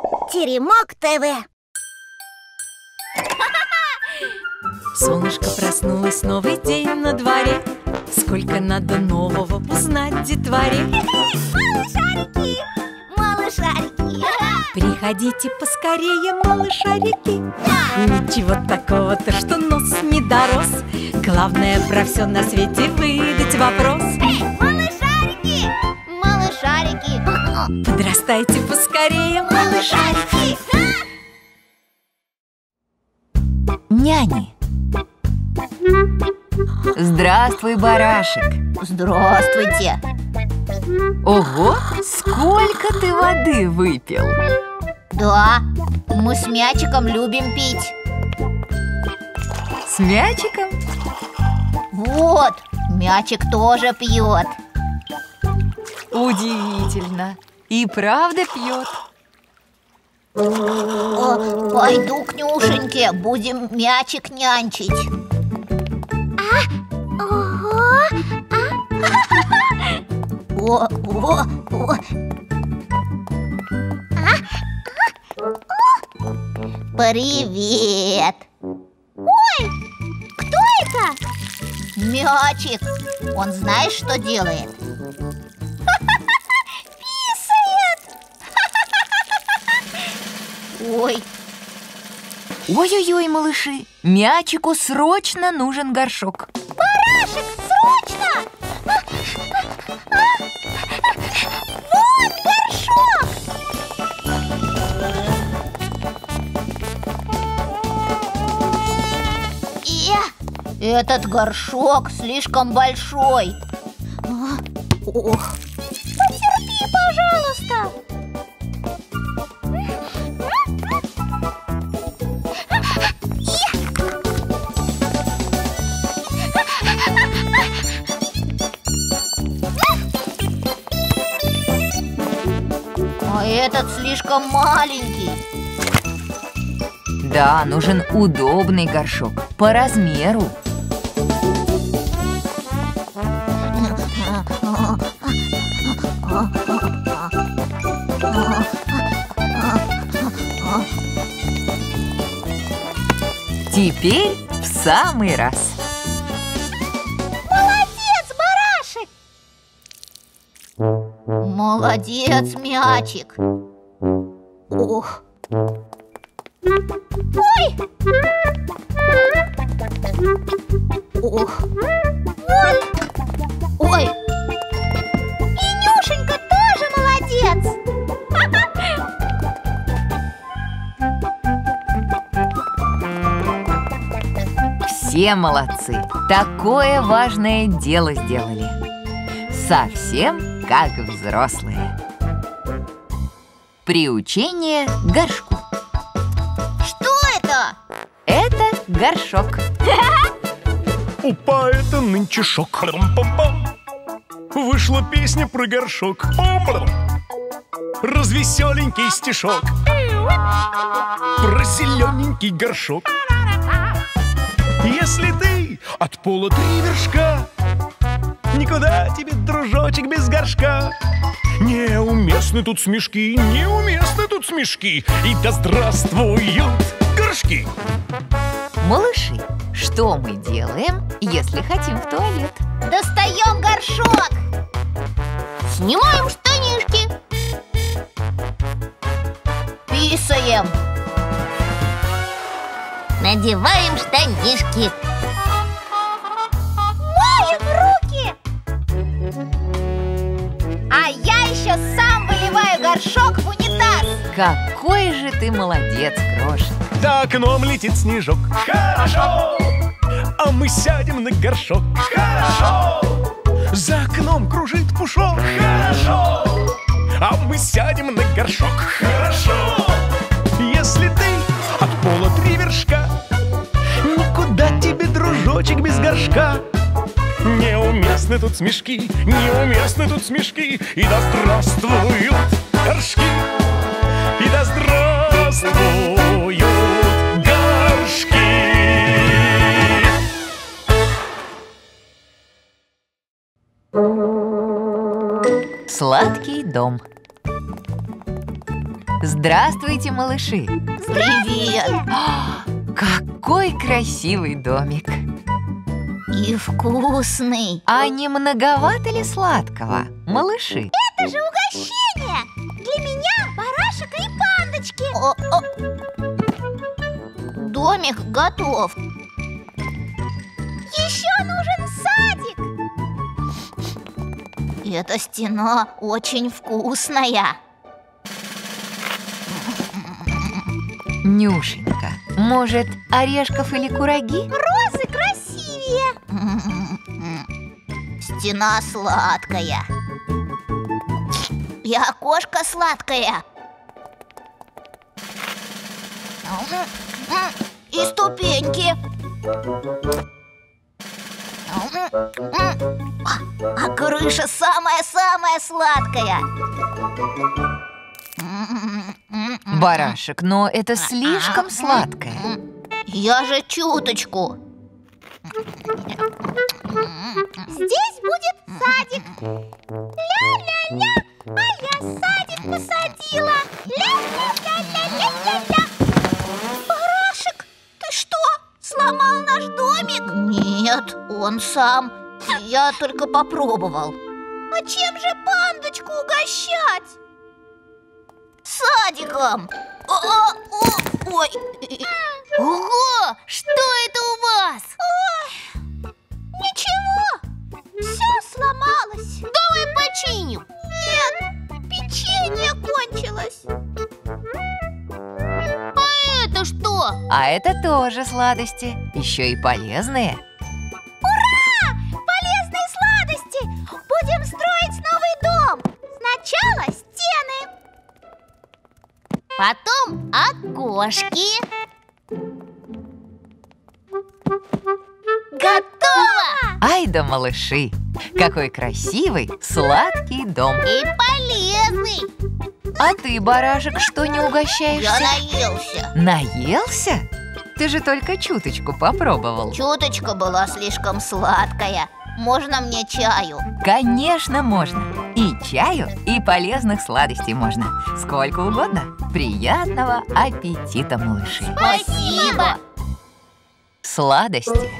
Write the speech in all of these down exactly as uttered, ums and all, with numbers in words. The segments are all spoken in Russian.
Теремок ТВ. Солнышко проснулось, новый день на дворе. Сколько надо нового узнать детворе. Малышарики, малышарики. Приходите поскорее, малышарики. Да. Ничего такого-то, что нос не дорос. Главное про все на свете выдать вопрос. Эй, малышарики, малышарики. Подрастайте поскорее, малышарики. Няни. Здравствуй, барашек. Здравствуйте. Ого, сколько ты воды выпил? Да, мы с мячиком любим пить. С мячиком? Вот, мячик тоже пьет. Удивительно. И правда пьет? О, пойду к Нюшеньке, будем мячик нянчить. А? Ого! О, о, о. Привет! Ой, кто это? Мячик. Он знаешь, что делает? Писает! Ой. Ой-ой-ой, малыши, мячику срочно нужен горшок. Барашек, срочно! Вот горшок! Э, этот горшок слишком большой. Ох. Потерпи, пожалуйста. А этот слишком маленький. Да, нужен удобный горшок по размеру. Теперь в самый раз. Молодец, барашек! Молодец, мячик! Ох! Ой! Ох! Вот! Ой! И Нюшенька тоже молодец! Все молодцы, такое важное дело сделали. Совсем как взрослые. Приучение к горшку. Что это? Это горшок. Опа, это нынче шок. Вышла песня про горшок. Развеселенький стишок про зелененький горшок. Если ты от пола три вершка, никуда тебе, дружочек, без горшка. Неуместны тут смешки, неуместны тут смешки. И да здравствуют горшки. Малыши, что мы делаем, если хотим в туалет? Достаем горшок. Снимаем штанишки. Писаем. Надеваем штанишки. Моем руки. А я еще сам выливаю горшок в унитаз. Какой же ты молодец, Крошка. За окном летит снежок. Хорошо! А мы сядем на горшок. Хорошо! За окном кружит пушок. Хорошо! А мы сядем на горшок. Хорошо! Если ты от пола три вершка, никуда тебе, дружочек, без горшка. Неуместны тут смешки, неуместны тут смешки. И да здравствуют горшки, и да здравствуют горшки. Сладкий дом. Здравствуйте, малыши! Привет! Какой красивый домик! И вкусный. А не многовато ли сладкого, малыши? Это же угощение! Для меня, барашка и пандочки! О, о. Домик готов. Еще нужен садик! Эта стена очень вкусная. Нюшенька, может, орешков или кураги? Розы красивее! Стена сладкая. И окошко сладкое. И ступеньки. А крыша самая-самая сладкая. Барашек, но это слишком сладкое. Я же чуточку. Здесь будет садик. Ля-ля-ля, а я садик посадила. Ля-ля-ля-ля-ля-ля-ля. Барашек, ты что, сломал наш домик? Нет, он сам. Я только попробовал. А чем же пандочку угощать? Садиком. О, о, о, ой. Ого, что это у вас? Ой, ничего, все сломалось. Давай починим. Нет, печенье кончилось. А это что? А это тоже сладости, еще и полезные. Ура! Полезные сладости! Будем строить новый дом. Сначала стены. Потом окошки. Готово! Ай да малыши! Какой красивый, сладкий дом! И полезный. А ты, барашек, что не угощаешься? Я наелся. Наелся? Ты же только чуточку попробовал. Чуточка была слишком сладкая. Можно мне чаю? Конечно, можно. И чаю, и полезных сладостей можно. Сколько угодно. Приятного аппетита, малыши. Спасибо. Сладости.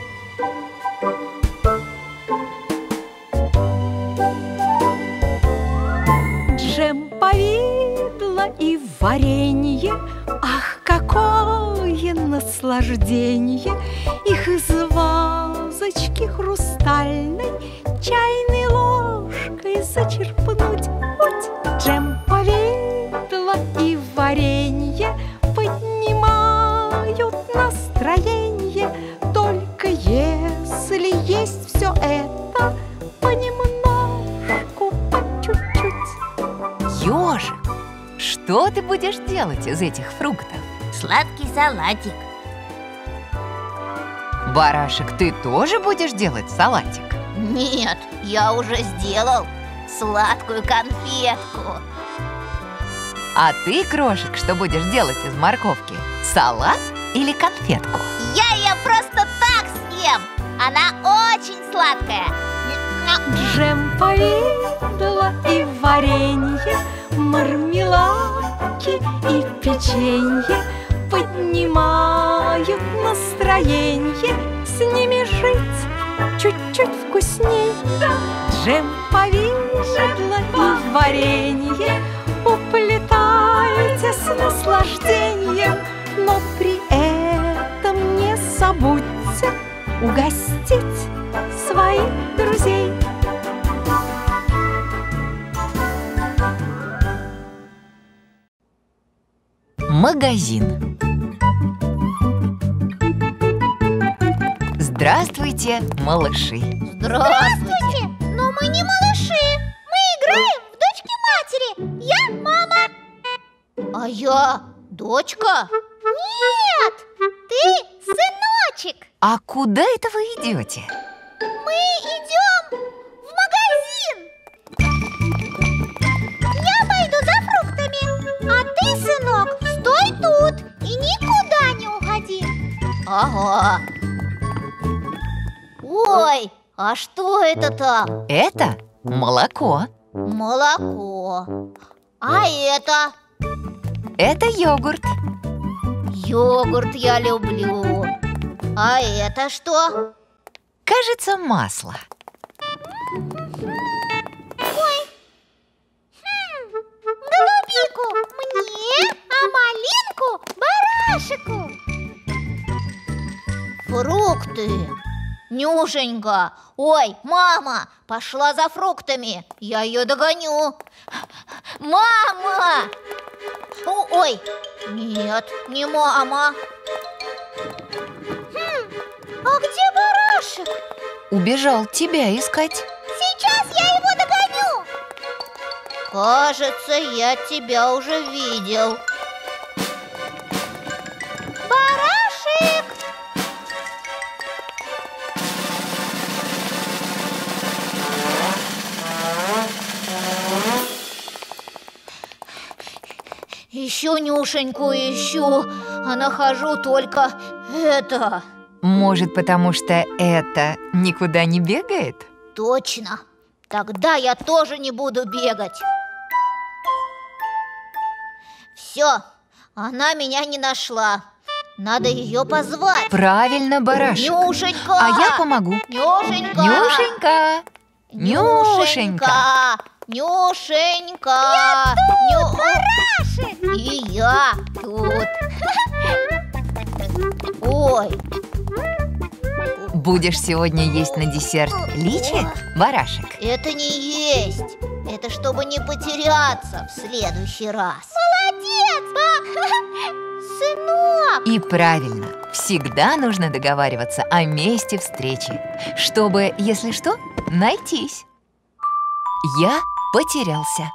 Джем, повидло и варенье, ах, какое наслаждение! Их из вазочки хрустальной чайной ложкой зачерпнуть. Вот джем, повидло и варенье поднимают настроение. Только если есть все это понемножку, по чуть-чуть. Ёжик, что ты будешь делать из этих фруктов? Сладкий салатик. Барашек, ты тоже будешь делать салатик? Нет, я уже сделал сладкую конфетку. А ты, Крошек, что будешь делать из морковки? Салат или конфетку? Я ее просто так съем. Она очень сладкая. Джем, повидло и варенье, мармеладки и печенье поднимают настроение. С ними жить чуть-чуть вкусней. Джем, повидло и варенье уплетайте с наслаждением, но при этом не забудьте угостить своих друзей. Магазин. Здравствуйте, малыши. Здравствуйте. Но мы не малыши. Мы играем в дочки-матери. Я мама. А я дочка? Нет, ты сыночек. А куда это вы идете? Мы идем в магазин. Я пойду за фруктами, а ты, сынок, стой тут и никуда не уходи. Ага. Ой, а что это там? Это молоко. Молоко. А это? Это йогурт. Йогурт я люблю. А это что? Кажется, масло. Голубику мне, а малинку барашику. Фрукты. Нюшенька. Ой, мама, пошла за фруктами. Я ее догоню. Мама! О, ой, нет, не мама. А где барашек? Убежал тебя искать. Сейчас я его догоню. Кажется, я тебя уже видел. Барашек! Ищу Нюшеньку, ищу, а нахожу только это. Может, потому что это никуда не бегает? Точно. Тогда я тоже не буду бегать. Все, она меня не нашла. Надо ее позвать. Правильно, барашек. Нюшенька! А я помогу. Нюшенька! Нюшенька! Нюшенька! Нюшенька! Я Ню... тут, барашек! И я тут. Ой. Будешь сегодня есть на десерт личи, барашек? Это не есть. Это чтобы не потеряться в следующий раз. Молодец! Сынок! И правильно, всегда нужно договариваться о месте встречи, чтобы, если что, найтись. Я потерялся.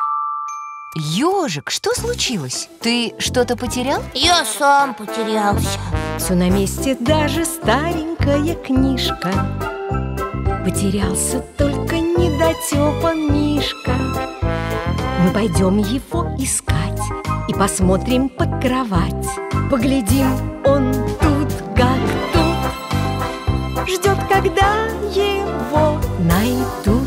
Ёжик, что случилось? Ты что-то потерял? Я сам потерялся. Все на месте, даже старенькая книжка. Потерялся только недотёпа Мишка. Мы пойдем его искать и посмотрим под кровать. Поглядим, он тут как тут, ждет, когда его найдут.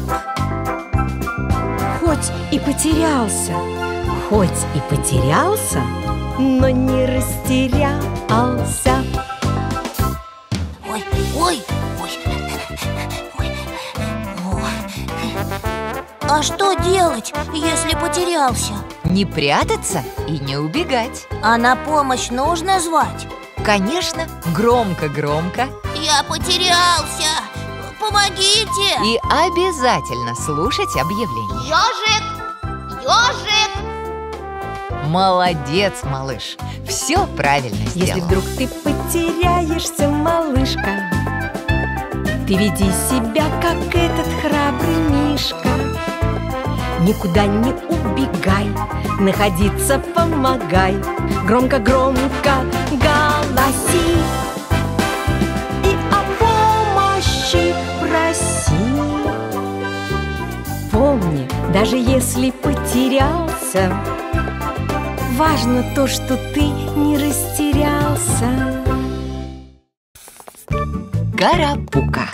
Хоть и потерялся, хоть и потерялся, но не растерялся. Ой, ой, ой, ой. А что делать, если потерялся? Не прятаться и не убегать. А на помощь нужно звать? Конечно, громко-громко. Я потерялся! Помогите! И обязательно слушать объявление. Ёжик! Ёжик! Молодец, малыш. Все правильно сделал. Если вдруг ты потеряешься, малышка, ты веди себя, как этот храбрый Мишка. Никуда не убегай, находиться помогай. Громко-громко голоси и о помощи проси. Помни, даже если потерялся, важно то, что ты не растерялся. Карапука.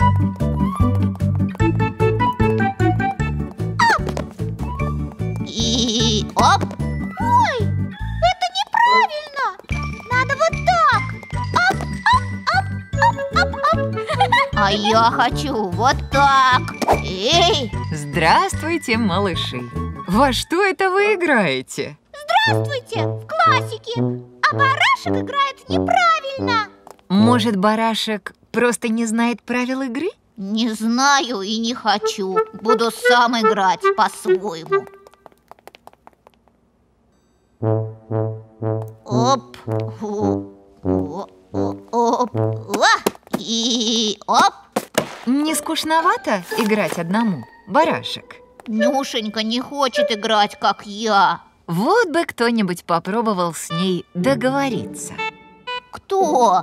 И оп! Ой, это неправильно! Надо вот так! Оп, оп, оп, оп, оп. А я хочу вот так! Эй! Здравствуйте, малыши. Во что это вы играете? Здравствуйте! В классике! А барашек играет неправильно! Может, барашек просто не знает правил игры? Не знаю и не хочу. Буду сам играть по-своему. Оп! О, о, о, оп! Ла! И оп! Не скучновато играть одному, барашек? Нюшенька не хочет играть, как я. Вот бы кто-нибудь попробовал с ней договориться. Кто?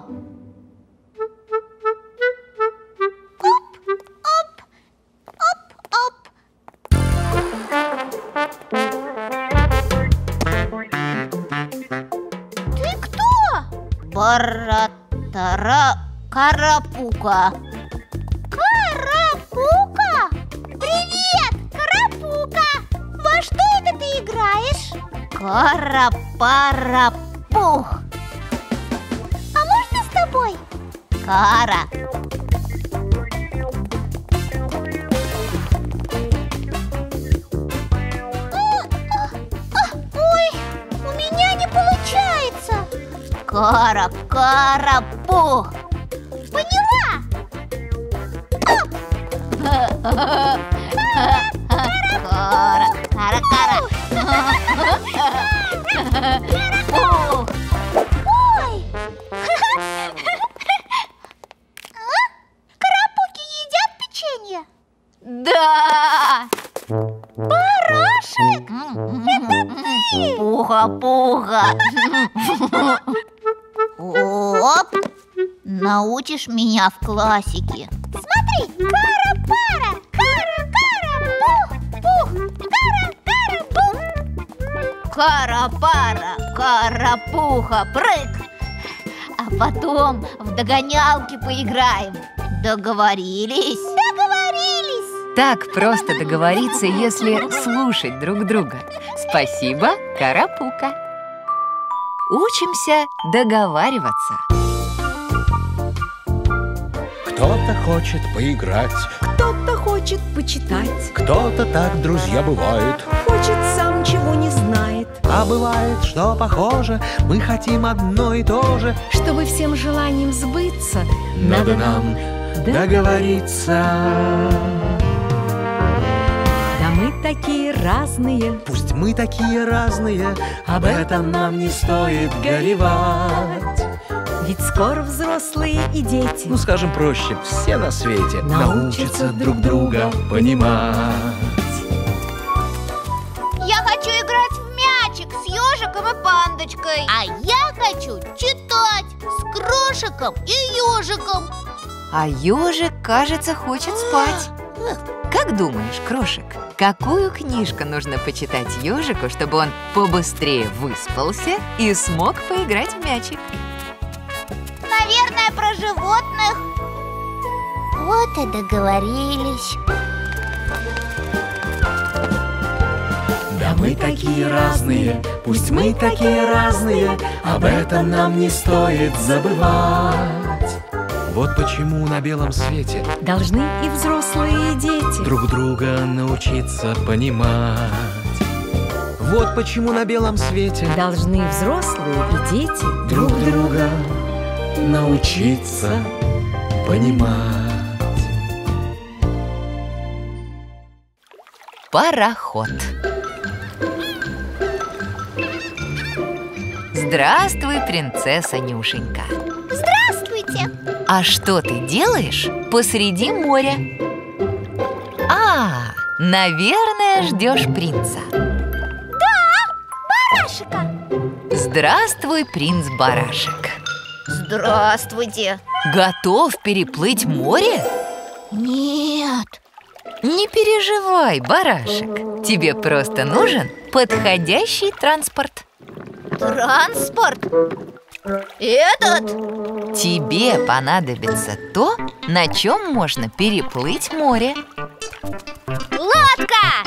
Ты кто? Баратара Карапука. Карапука? Привет, Карапука! Во что это ты играешь? Кара-пара-пух. А можно с тобой? Кара. Ой, у меня не получается. Кара-кара-пух. Поняла? Кара, кара-кара. Пух. Ой. А? Карапуки едят печенье? Да. Барашек! Пуха-пуха. Оп. Научишь меня в классике. Смотри, кара-пара, кара-кара-пух, пух, кара-кара-пух. Кара-пара, кара-пуха, прыг. А потом в догонялки поиграем. Договорились? Договорились. Так просто договориться, если слушать друг друга. Спасибо, Карапука. Учимся договариваться. Кто-то хочет поиграть, Кто-то хочет почитать, кто-то так, друзья, бывает. хочет сам чего не знает, А бывает, что похоже, мы хотим одно и то же. чтобы всем желаниям сбыться. Надо нам договориться. Да мы такие разные, Пусть мы такие разные, об этом нам не стоит горевать. ведь скоро взрослые и дети Ну, скажем проще, все на свете научатся друг друга понимать. Я хочу играть в мячик с ежиком и пандочкой. А я хочу читать с Крошиком и ежиком. А ежик, кажется, хочет спать. Как думаешь, Крошик, какую книжку нужно почитать ежику, чтобы он побыстрее выспался и смог поиграть в мячик? Наверное, про животных. Вот и договорились. Да мы такие разные, пусть мы такие разные, об этом нам не стоит забывать. Вот почему на белом свете должны и взрослые, и дети друг друга научиться понимать. Вот почему на белом свете должны и взрослые, и дети друг друга научиться понимать. Пароход. Здравствуй, принцесса Нюшенька. Здравствуйте. А что ты делаешь посреди моря? А, наверное, ждешь принца. Барашика. Здравствуй, принц Барашек. Здравствуйте. Готов переплыть море? Нет. Не переживай, Барашек. Тебе просто нужен подходящий транспорт. Транспорт? Этот? Тебе понадобится то, на чем можно переплыть море. Лодка!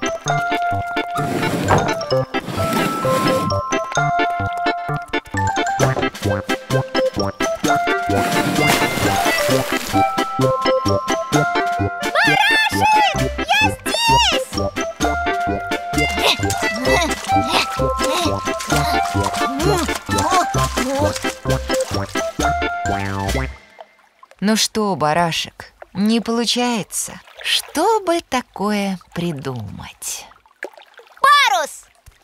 Ну что, Барашек, не получается? Что бы такое придумать? Парус!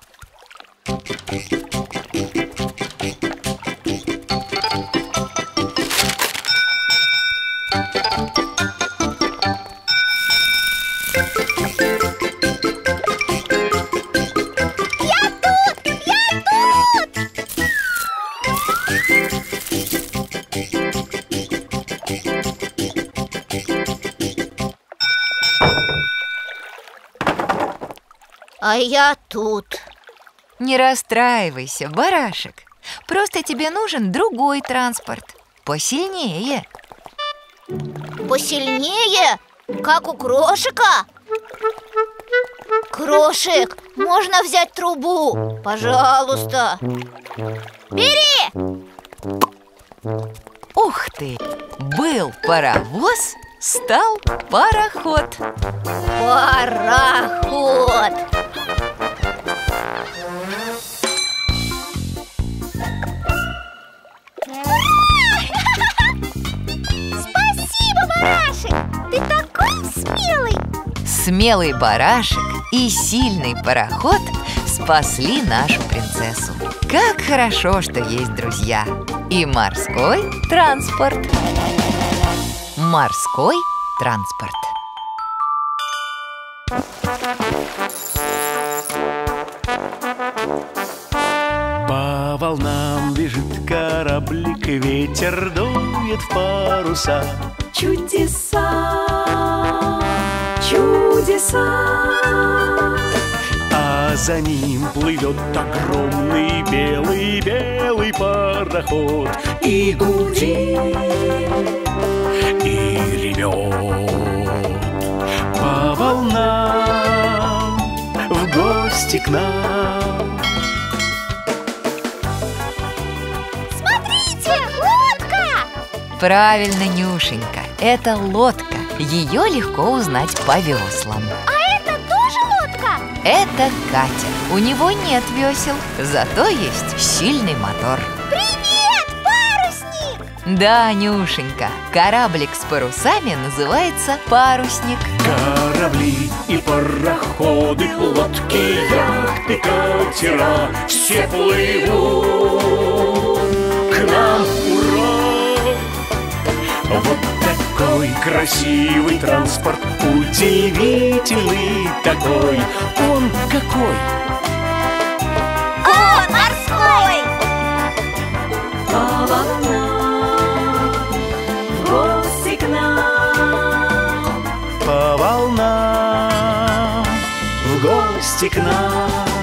А я тут. Не расстраивайся, Барашек. Просто тебе нужен другой транспорт. Посильнее. Посильнее? Как у Крошика? Крошик, можно взять трубу? Пожалуйста. Бери! Ух ты! Был паровоз, стал пароход. Пароход. Спасибо, барашек! Ты такой смелый! Смелый барашек и сильный пароход спасли нашу принцессу. Как хорошо, что есть друзья. И морской транспорт. Морской транспорт. По волнам бежит кораблик, ветер дует в паруса. Чудеса, чудеса. А за ним плывет огромный белый-белый пароход. И гудит, и ревет по волнам в гости к нам. Смотрите, лодка! Правильно, Нюшенька, это лодка. Ее легко узнать по веслам. А это тоже лодка? Это катер. У него нет весел, зато есть сильный мотор. Привет, парусник! Да, Нюшенька, кораблик с парусами называется парусник. Корабли и пароходы, лодки, яхты, катера все плывут к нам, ура! Вот такой красивый транспорт, удивительный такой. Он какой? Он морской! По волнам в гости к нам. По волнам в гости к нам.